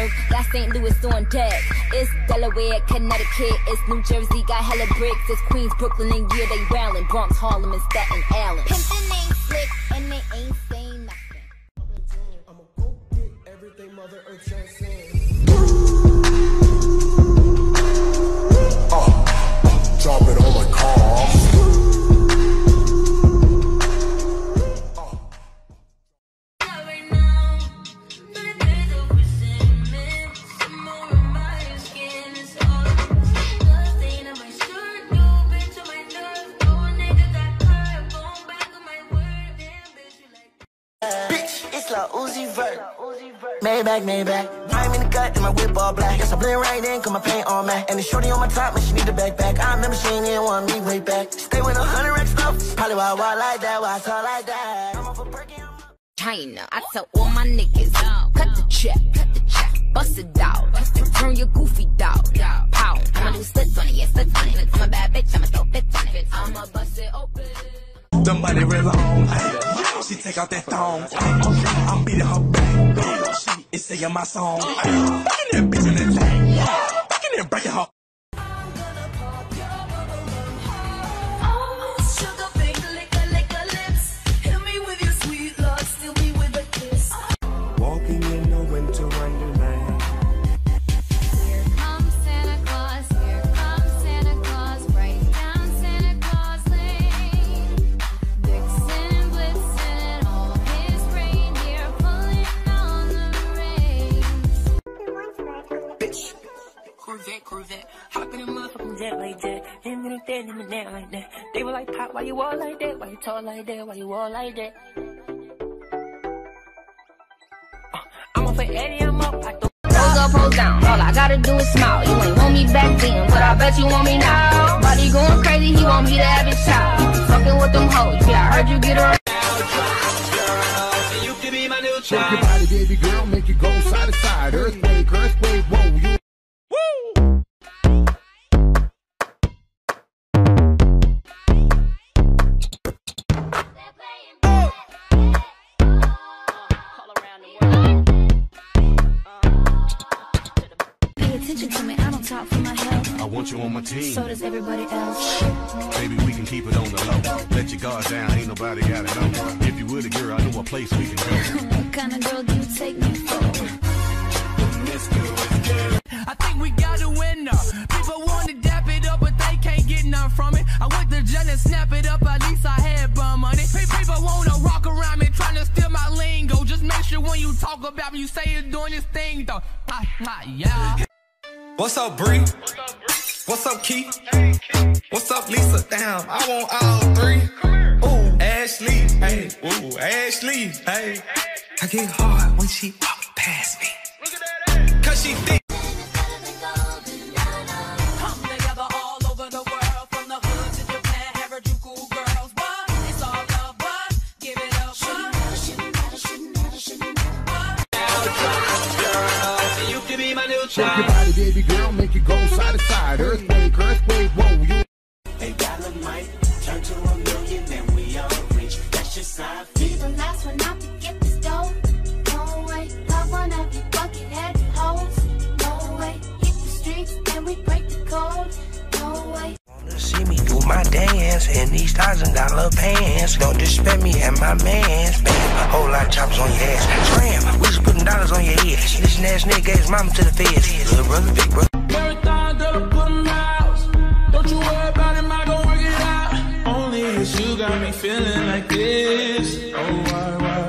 nerve. Got St. Louis on deck. It's Delaware, Connecticut. It's New Jersey, got hella bricks. It's Queens, Brooklyn, and yeah, they rallying. Bronx, Harlem, and Staten Island. Pimpin' ain't slick, and they ain't saying nothing. I'ma go get everything Mother Earth transcends. Drop it on my car. Uzi Vert, Maybach. I'm in the cut and my whip all black. Guess I blend right in, cause my paint on Mac. And the shorty on my top, man, she need a backpack. I remember she ain't even want me way back. Stay with 100 racks stuff. Probably why I walk like that, why I talk like that. I'm off a Birkin, China, I tell all my niggas, cut the check, bust it out, turn your goofy dog, pow. I'ma do splits on it, yeah, splits on it. I'm a bad bitch, I'ma throw fits on it. I'ma bust it open. The money real long, she take out that thong. I'm beating her back, she is singing my song. Back in that bitch in that thing, back in there breaking her. walking in a winter wonderland. Here comes Santa Claus, right down Santa Claus Lane. Vixen and Blitzen and all his reindeer pulling on the reins. Bitch. Corvette, hop in a motherfucking jet like that. Him and that, him and that like that. They were like, Pop, why you all like that? Why you tall like that? Why you all like that? I'm up for Eddie, I'm up. Pose up, pose down. All I gotta do is smile. You ain't want me back then, but I bet you want me now. Body going crazy, he want me to have his child. Fucking with them hoes, yeah, I heard you get her. You can be my new Shake your body, baby girl, make it go side to side. Earthquake, whoa, you. Attention to me, I don't talk for my health. I want you on my team. So does everybody else. Baby, we can keep it on the low. Let your guard down, ain't nobody got it know. If you would a girl, I know a place we can go. What kind of girl do you take me for? I think we got a winner. People want to dap it up, but they can't get none from it. I went to jail and snap it up, at least I had bum money. People want to rock around me, trying to steal my lingo. Just make sure when you talk about me, you say you're doing this thing, though. Yeah. What's up, Bree? What's up, Keith? What's up, Lisa? Damn, I want all three. Ooh, Ashley, hey, ooh, Ashley, hey. I get hard when she walk past me, cause she thick. Come together all over the world, from the hood to Japan, Harajuku girls. But it's all love, but give it up. You can be my new Shake your child. body, baby girl, make it go side to side. Earthquake, whoa, you. A dollar might turn to $1 million and we all rich. That's just how I feel. Be the last one out to get this dough. No way, love one of you bucket-head hoes. No way, hit the streets and we break the code. No way. Wanna see me do my dance in these $1,000 pants. Don't disrespect me and my mans. Bam, a whole lot of choppers on your ass. Scram, we just putting dollars on your head. This ass nigga gave his mama to the feds. Little brother, big brother. Marathon, gotta put 'em out. Don't you worry about him, I gon' work it out. Only it's you got me feeling like this. Oh, why?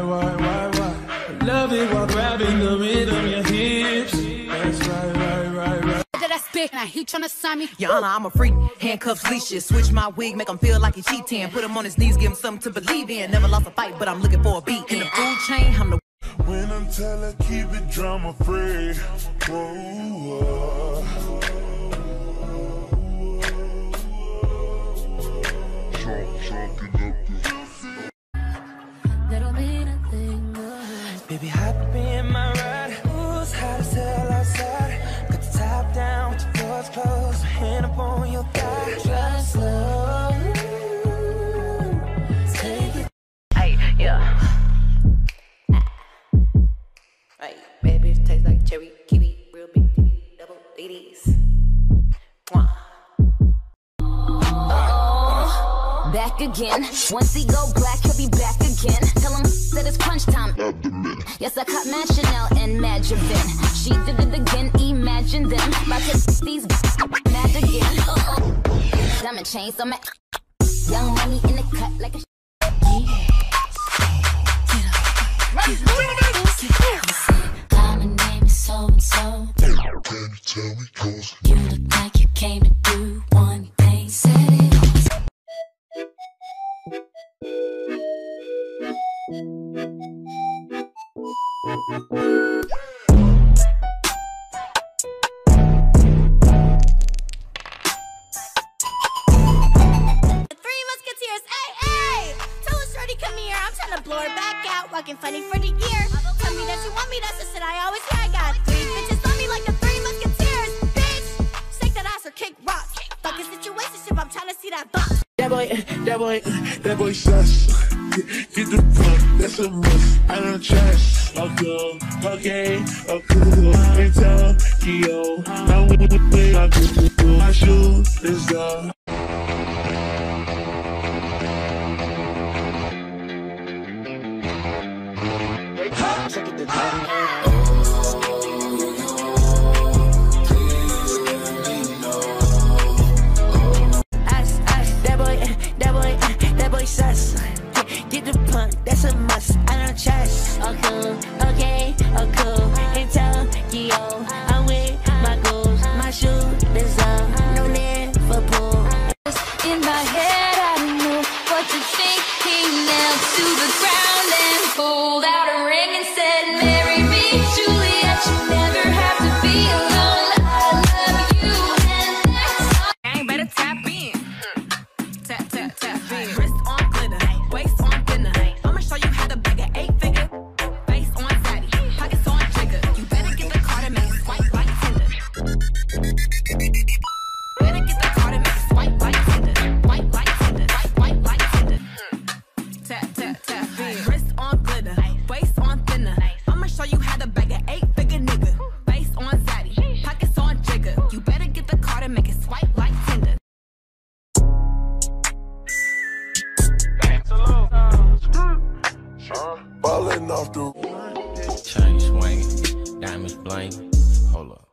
Love it while grabbing the rhythm, your hips. That's right. That spit, now he tryna sign me. Your Honor, I'm a freak. Handcuffs, leashes. Switch my wig, make him feel like he cheating. Put him on his knees, give him something to believe in. Never lost a fight, but I'm looking for a beat. In the food chain, I'm the. When I'm telling, keep it drama free. Whoa. That'll mean a thing. Baby, hop in my ride. Who's hot as hell outside? Got the top down with your doors closed. Hand up on your thigh. Drive slow. Take it. Hey, yeah. Hey, baby. taste like cherry, kiwi, real big titty, double ladies. Back again. Once he go black, he'll be back again. Tell him that it's crunch time. Yes, I caught Mad Chanel and Mad Javin. She did it again, imagine them. About to these mad again. Diamond chains on my young money in the cut like a My name is so-and-so. Can you tell me cause you look like you came to do one thing. Said it. Blow her back out, walking funny for the year. Tell me that you want me, that's the shit I always hear. I got 3 bitches on me like the 3 musketeers. Bitch, shake that ass or kick rocks. Fuck a situationship, I'm trying to see that box. That boy sus. Get the fuck, that's a must. I don't trust. Okay, cool. And Tokyo, I'm with the way I do. My shoe is up. That boy sus. Get the punk, that's a must. I don't trust. Oh cool, okay, oh cool. In Tokyo, I'm with my goals. My shoe is up, no Liverpool. in my head. I don't know what to think. He knelt to the ground and pulled out a ring and said, "Marry me, Juliet. You never have to be alone. I love you, and that's all." Gang better tap in. Tap, tap, tap in. Wrist on glitter, waist on thinner. I'ma show you how to bag an 8-figure. Face on zaddy, pockets on trigger. You better get the card and make it swipe like Tinder. Better get the card and make it swipe like Tinder. Swipe like Tinder. Swipe like Tinder. Tap, tap, tap in. Wrist on glitter, waist on thinner. I'ma show you how to bag an 8-figure nigga. Face on zaddy, pockets on trigger. You better get the card and make it swipe like Tinder. Falling off the chain swinging, diamonds bling. Hold up.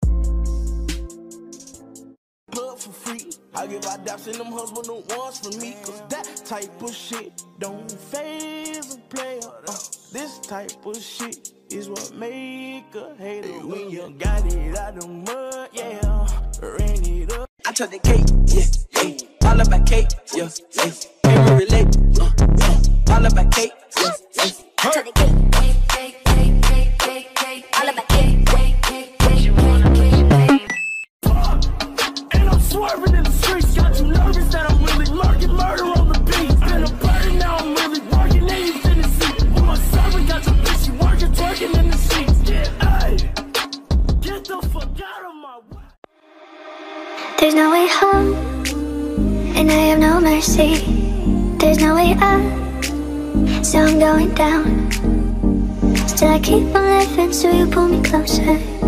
Plug for free. I give out daps in them husband no ones for me. Cause that type of shit don't phase a player. This type of shit is what make a hater. Hey, when you got it out the mud, yeah, ran it up. I took the cake, yeah, hey. All about cake, yeah, hey. Can we relate? All about cake, yeah, hey. I took the cake, all about cake, And I'm swerving in the streets, got you nervous that I'm really lurking, murder on the beat. Been a burden, now I'm really working, now you finna see. With my servant, got your bitch, she working, twerking in the sheets. Yeah, hey, get the fuck out of my way. There's no way home, and I have no mercy. There's no way up, so I'm going down. Still I keep on living, so you pull me closer.